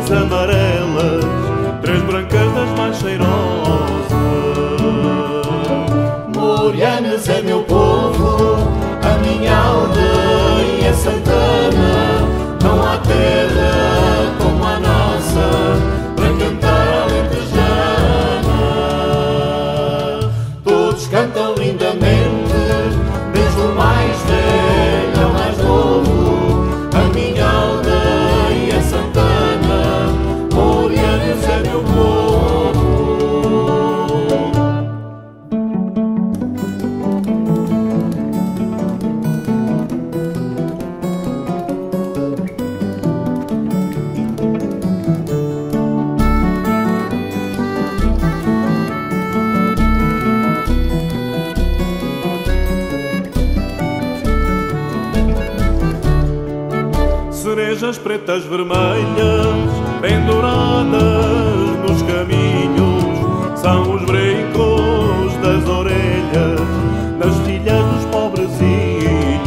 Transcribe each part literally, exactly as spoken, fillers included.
flores amarelas, três brancas das mais cheirosas. Mourianes é meu povo, a minha aldeia Santana. Não há terra como a nossa para cantar a alentejana. Todos cantam lindamente, desde o mais velho ao mais novo. A minha aldeia Santana, Mourianes é meu povo. Cerejas pretas vermelhas, penduradas nos caminhos, são os brincos das orelhas, das filhas dos pobrezinhos.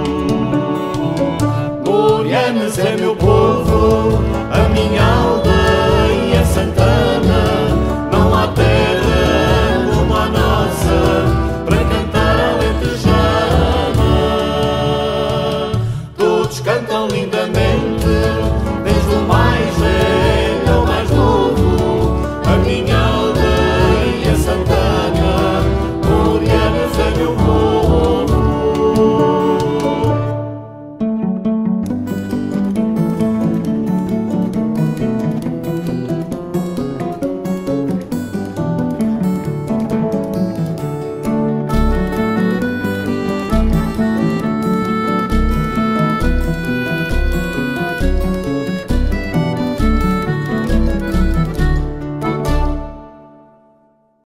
Mourianes é meu povo, a minha aldeia Santana. Não há terra como a nossa para cantar a alentejana. Todos cantam lindamente,